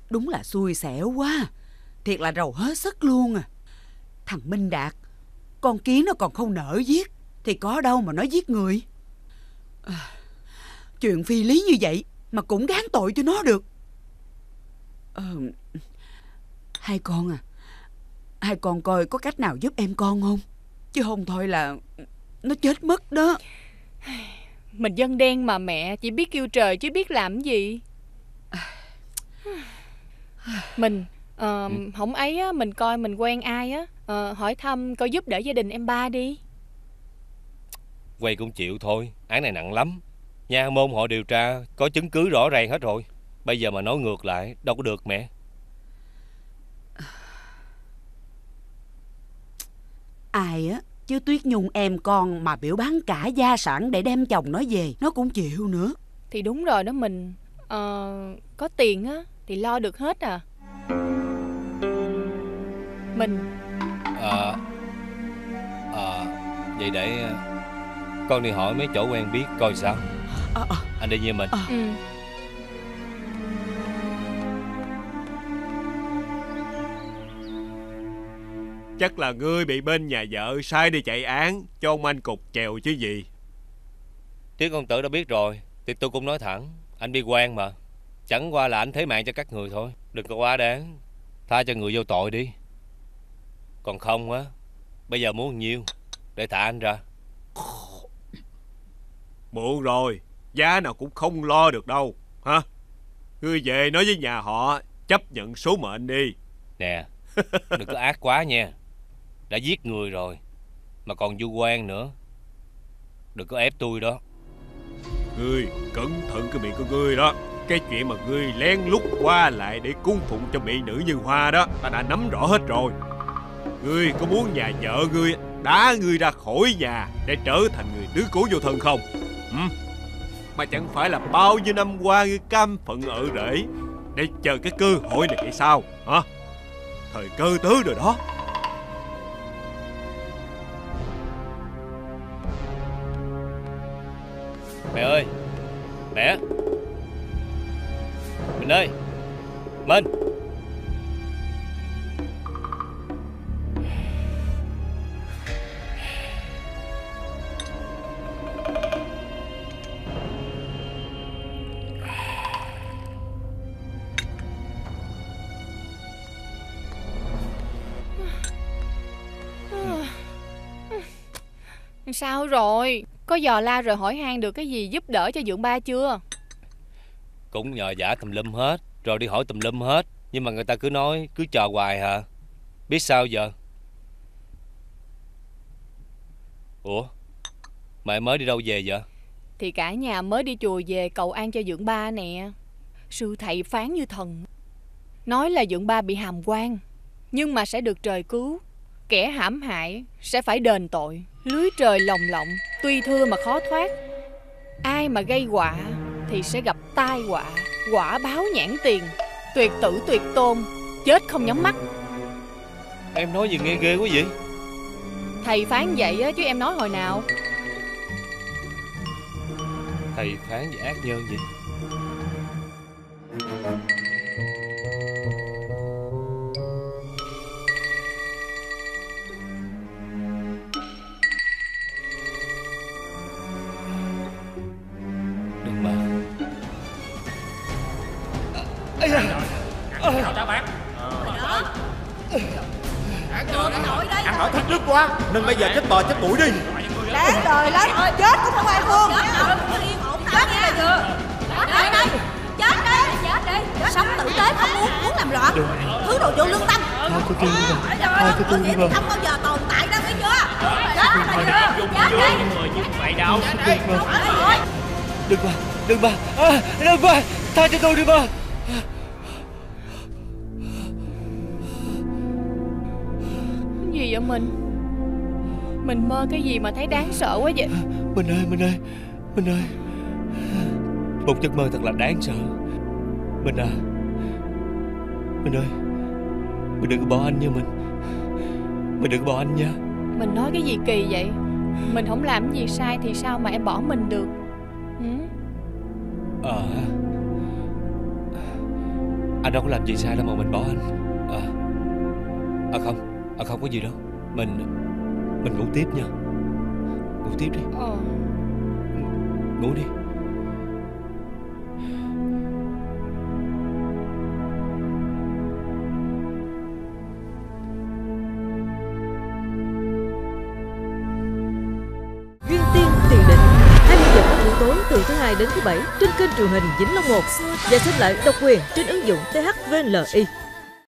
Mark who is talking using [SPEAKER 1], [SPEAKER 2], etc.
[SPEAKER 1] Đúng là xui xẻo quá. Thiệt là rầu hết sức luôn à. Thằng Minh Đạt, con kiến nó còn không nỡ giết thì có đâu mà nó giết người. Chuyện phi lý như vậy mà cũng gán tội cho nó được. Hai con à, hai con coi có cách nào giúp em con không? Chứ không thôi là nó chết mất đó.
[SPEAKER 2] Mình dân đen mà mẹ, chỉ biết kêu trời chứ biết làm gì. Mình không ấy á, mình coi mình quen ai á, hỏi thăm coi giúp đỡ gia đình em ba đi.
[SPEAKER 3] Quay cũng chịu thôi, án này nặng lắm. Nha môn họ điều tra có chứng cứ rõ ràng hết rồi. Bây giờ mà nói ngược lại đâu có được mẹ.
[SPEAKER 1] Ai á, chứ Tuyết Nhung em con mà biểu bán cả gia sản để đem chồng nó về, nó cũng chịu nữa.
[SPEAKER 2] Thì đúng rồi đó mình. Có tiền á thì lo được hết à. Mình
[SPEAKER 3] Vậy để con đi hỏi mấy chỗ quen biết coi sao. Anh đi với mình.
[SPEAKER 4] Chắc là ngươi bị bên nhà vợ sai đi chạy án cho ông anh cục chèo chứ gì.
[SPEAKER 3] Tiếng công tử đã biết rồi thì tôi cũng nói thẳng, anh bi quan mà. Chẳng qua là anh thế mạng cho các người thôi. Đừng có quá đáng, tha cho người vô tội đi. Còn không á, bây giờ muốn nhiêu để thả anh ra.
[SPEAKER 4] Muộn rồi, giá nào cũng không lo được đâu hả? Ngươi về nói với nhà họ chấp nhận số mệnh đi.
[SPEAKER 3] Nè, đừng có ác quá nha. Đã giết người rồi mà còn vu oan nữa. Đừng có ép tôi đó.
[SPEAKER 4] Ngươi cẩn thận cái miệng của ngươi đó. Cái chuyện mà ngươi lén lút qua lại để cung phụng cho mỹ nữ Như Hoa đó, ta đã nắm rõ hết rồi. Ngươi có muốn nhà vợ ngươi đá ngươi ra khỏi nhà để trở thành người tứ cố vô thân không? Mà chẳng phải là bao nhiêu năm qua ngươi cam phận ở rễ để chờ cái cơ hội này hay sao hả? Thời cơ tới rồi đó.
[SPEAKER 3] Mẹ ơi, mẹ. Mình ơi, Minh.
[SPEAKER 2] Sao rồi? Có dò la rồi hỏi han được cái gì giúp đỡ cho Dượng ba chưa?
[SPEAKER 3] Cũng nhờ vả tùm lum hết, rồi đi hỏi tùm lum hết. Nhưng mà người ta cứ nói, cứ chờ hoài hả? Biết sao giờ? Ủa, mày mới đi đâu về vậy?
[SPEAKER 2] Thì cả nhà mới đi chùa về cầu an cho Dượng ba nè. Sư thầy phán như thần, nói là Dượng ba bị hàm quan, nhưng mà sẽ được trời cứu. Kẻ hãm hại sẽ phải đền tội. Lưới trời lồng lộng, tuy thưa mà khó thoát. Ai mà gây họa thì sẽ gặp tai họa, quả báo nhãn tiền, tuyệt tử tuyệt tôn, chết không nhắm mắt.
[SPEAKER 3] Em nói gì nghe ghê quá vậy?
[SPEAKER 2] Thầy phán vậy á, chứ em nói hồi nào?
[SPEAKER 3] Thầy phán gì ác nhân vậy? Đừng mà.
[SPEAKER 5] Nào ta bạn. Ăn ở thất đức quá nên bây giờ chết bò chết bụi đi.
[SPEAKER 6] Đáng đời lắm, chết cũng không ai thương.
[SPEAKER 7] Chết nha. Đây đây, chết đi. Sống tử tế không muốn làm loạn. Thứ đồ vô lương tâm. Chuyện thì không bao giờ tồn tại đâu, biết chưa? Chết đi.
[SPEAKER 5] Như vậy đâu.
[SPEAKER 3] Đừng mà, đừng mà, đừng mà, tha cho tôi đi mà.
[SPEAKER 2] Gì vậy mình? Mình mơ cái gì mà thấy đáng sợ quá vậy?
[SPEAKER 3] Mình ơi. Một giấc mơ thật là đáng sợ. Mình à, Mình ơi, mình đừng có bỏ anh nha mình. Mình đừng có bỏ anh nha.
[SPEAKER 2] Mình nói cái gì kỳ vậy? Mình không làm gì sai thì sao mà em bỏ mình được?
[SPEAKER 3] Anh đâu có làm gì sai đâu mà mình bỏ anh. Không có gì đâu. Mình ngủ tiếp nha. Ngủ tiếp đi. Ngủ đi.
[SPEAKER 8] Duyên Tiên Tiền Định 20 giờ các buổi tối từ thứ Hai đến thứ Bảy trên kênh truyền hình Vĩnh Long 1 và xem lại độc quyền trên ứng dụng THVLI.